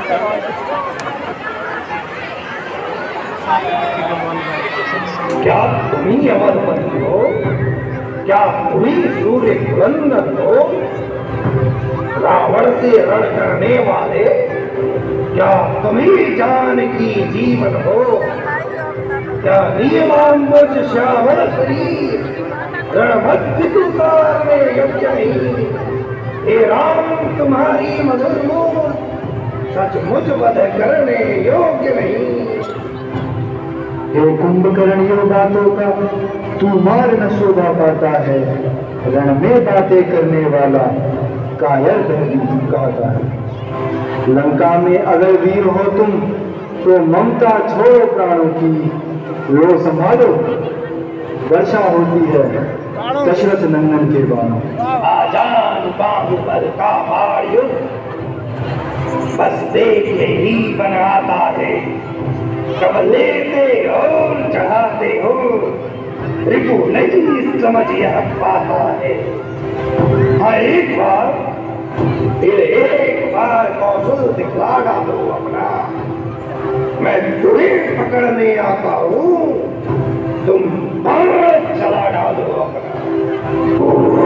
क्या तुम्ही अमरपति हो? क्या तुम्ही सूर्य पुरंदर हो? रावण से रण करने वाले? क्या तुम्ही जानकी जीवन हो? क्या नियमांबुज श्यामल शरीर रणभद्र तुकार में योग्य नहीं? हे राम तुम्हारी मधुर मूर्त सचमुच वध करने योग्य नहीं। हे कुंभकर्णियों बातों का तू मार न शोभा पाता है, रण में बातें करने वाला कायर दहली कहता है। लंका में अगर वीर हो तुम तो ममता छोड़ो प्राणों की, लो संभालो वर्षा होती है दशरथ नंदन के बाणों। आजान बाहुबल का युद्ध बस देखते ही बनाता है, कब लेते और चढ़ाते हो रिपु नहीं समझ यह पाता है। हाँ एक बार फिर एक बार कौशल दिखला डालो अपना, मैं तुम्हें पकड़ने आता हूँ, तुम बाण चला डालो अपना।